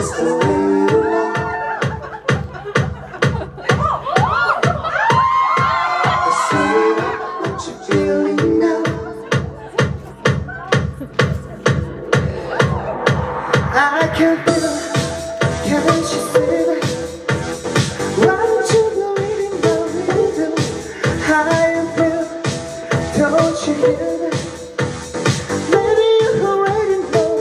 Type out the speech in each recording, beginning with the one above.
just the way you are. Say what you feeling now. I can't feel, can't you see that? What you believe in the rhythm, how you feel, don't you hear that? Maybe you already know.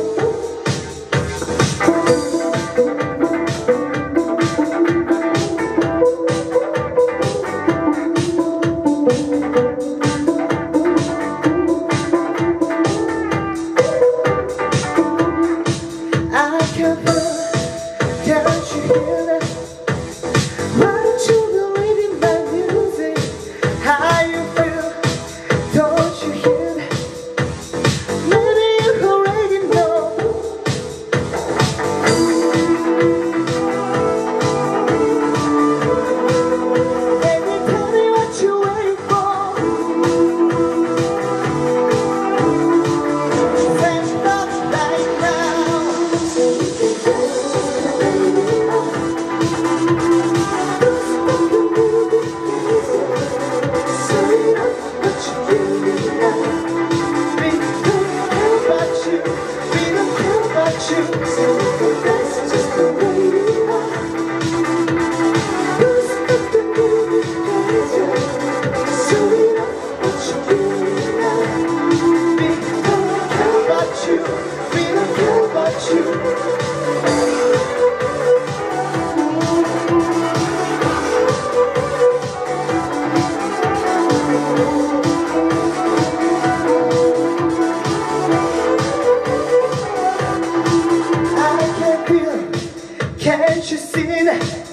I can't feel, can't you hear that? What you believe in my music, how you feel, don't you hear that? Maybe you already know. Baby, tell me what you're waiting for. Stand up right now. Can't you see that?